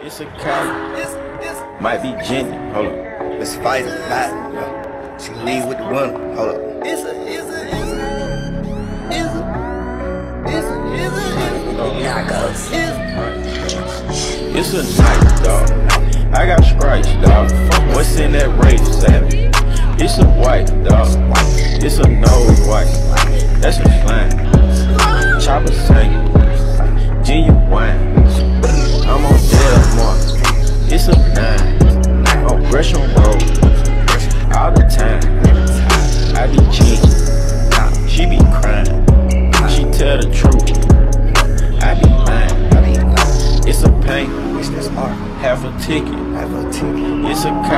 It's a cat. Might be Jenny. Hold up. Let's fight it. Not. She leave with the winner. Hold up. It's a night, dog. I got stripes, dog. What's in that race, savage? It's a white, dog. It's a nose white. That's a slang. Chopper singing. Genuine. I'm on Delmar. It's a 9. On Gresham Road. All the time. I be cheating. She be crying. She tell the truth. I be lying. It's a pain. Half a ticket. It's a